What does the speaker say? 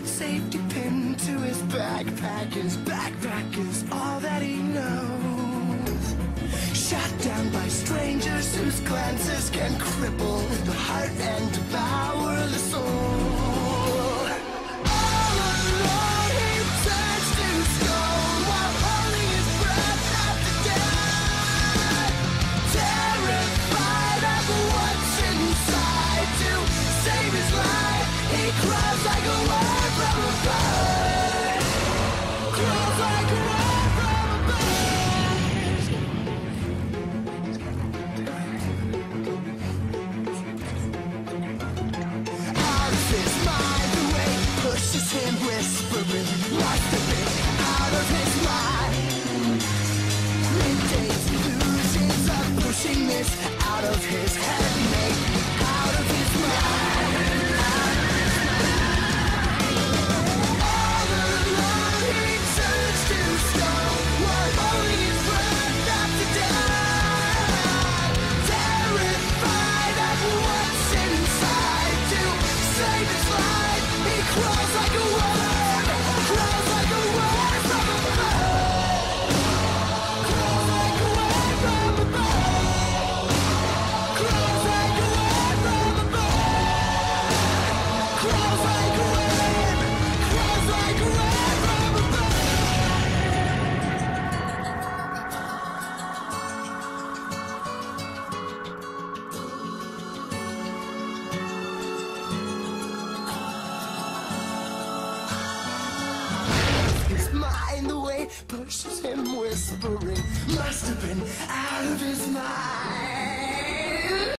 safety pin to his backpack. His backpack is all that he knows. Shot down by strangers whose glances can cripple the heart and devour the soul. All alone he turns to stone while holding his breath after death. Terrified of what's inside, to save his life he crawls like a worm from a bird. Crawls like a worm from a bird. Out of his mind, the way pushes him, whispering, must have been out of his mind. Middays, illusions of pushing this out of his head, mate, out of his mind. All alone he turns to stone while holding his breath after death. Terrified of what's inside, to save his life he crawls like a worm. Crawls like a worm from a bird. Crawls like a worm from a bird. Crawls like a worm from a bird. Crawls like a worm. Crawls like a worm from a bird. His mind, the way pushes him, whispering, must have been out of his mind.